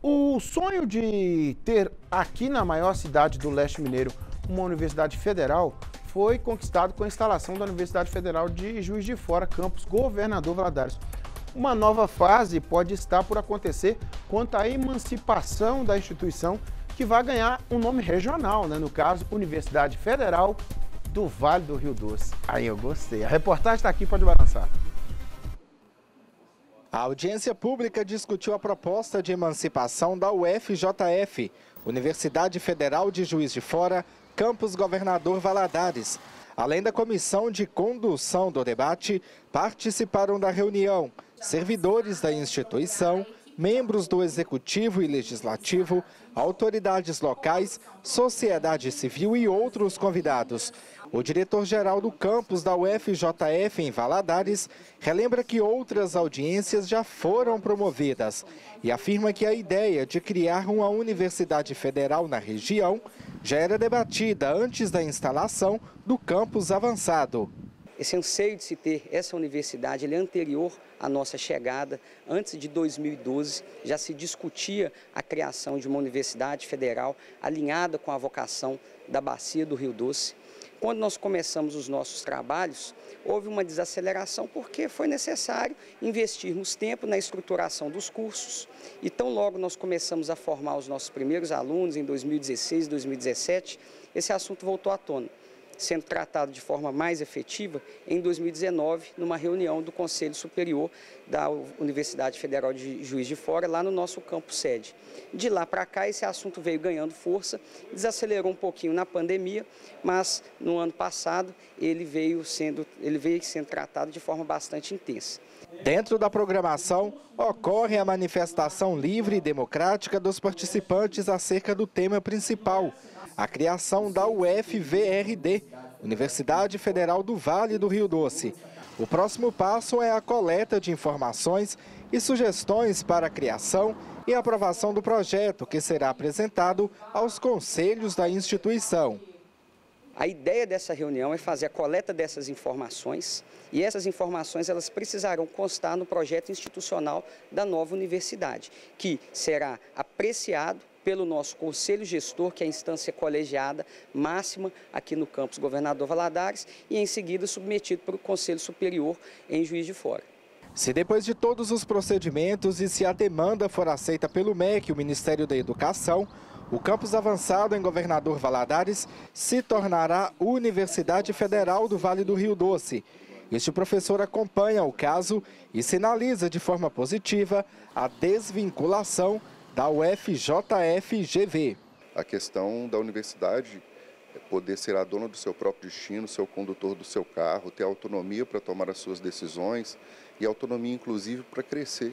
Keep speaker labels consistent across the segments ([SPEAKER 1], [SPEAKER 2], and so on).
[SPEAKER 1] O sonho de ter aqui na maior cidade do leste mineiro uma universidade federal foi conquistado com a instalação da Universidade Federal de Juiz de Fora, campus Governador Valadares. Uma nova fase pode estar por acontecer quanto à emancipação da instituição, que vai ganhar um nome regional, né? No caso, Universidade Federal do Vale do Rio Doce. Aí eu gostei. A reportagem está aqui, pode balançar.
[SPEAKER 2] A audiência pública discutiu a proposta de emancipação da UFJF, Universidade Federal de Juiz de Fora, campus Governador Valadares. Além da comissão de condução do debate, participaram da reunião servidores da instituição, membros do Executivo e Legislativo, autoridades locais, sociedade civil e outros convidados. O diretor-geral do campus da UFJF em Valadares relembra que outras audiências já foram promovidas e afirma que a ideia de criar uma universidade federal na região já era debatida antes da instalação do campus avançado.
[SPEAKER 3] Esse anseio de se ter essa universidade, ele é anterior à nossa chegada. Antes de 2012, já se discutia a criação de uma universidade federal alinhada com a vocação da Bacia do Rio Doce. Quando nós começamos os nossos trabalhos, houve uma desaceleração porque foi necessário investirmos tempo na estruturação dos cursos. E tão logo nós começamos a formar os nossos primeiros alunos, em 2016, 2017, esse assunto voltou à tona, sendo tratado de forma mais efetiva em 2019, numa reunião do Conselho Superior da Universidade Federal de Juiz de Fora, lá no nosso campus sede. De lá para cá, esse assunto veio ganhando força, desacelerou um pouquinho na pandemia, mas no ano passado ele veio sendo tratado de forma bastante intensa.
[SPEAKER 2] Dentro da programação, ocorre a manifestação livre e democrática dos participantes acerca do tema principal, a criação da UFVRD, Universidade Federal do Vale do Rio Doce. O próximo passo é a coleta de informações e sugestões para a criação e aprovação do projeto, que será apresentado aos conselhos da instituição.
[SPEAKER 3] A ideia dessa reunião é fazer a coleta dessas informações e essas informações elas precisarão constar no projeto institucional da nova universidade, que será apreciado pelo nosso Conselho Gestor, que é a instância colegiada máxima aqui no campus Governador Valadares, e em seguida submetido para o Conselho Superior em Juiz de Fora.
[SPEAKER 2] Se depois de todos os procedimentos e se a demanda for aceita pelo MEC, o Ministério da Educação, o campus avançado em Governador Valadares se tornará Universidade Federal do Vale do Rio Doce. Este professor acompanha o caso e sinaliza de forma positiva a desvinculação da UFJF-GV.
[SPEAKER 4] A questão da universidade é poder ser a dona do seu próprio destino, ser o condutor do seu carro, ter autonomia para tomar as suas decisões e autonomia, inclusive, para crescer.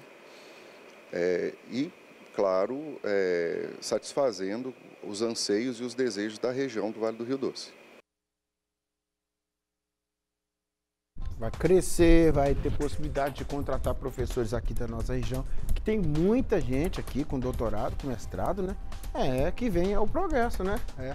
[SPEAKER 4] E, claro, satisfazendo os anseios e os desejos da região do Vale do Rio Doce.
[SPEAKER 1] Vai crescer, vai ter possibilidade de contratar professores aqui da nossa região, que tem muita gente aqui com doutorado, com mestrado, né? Que vem ao progresso, né?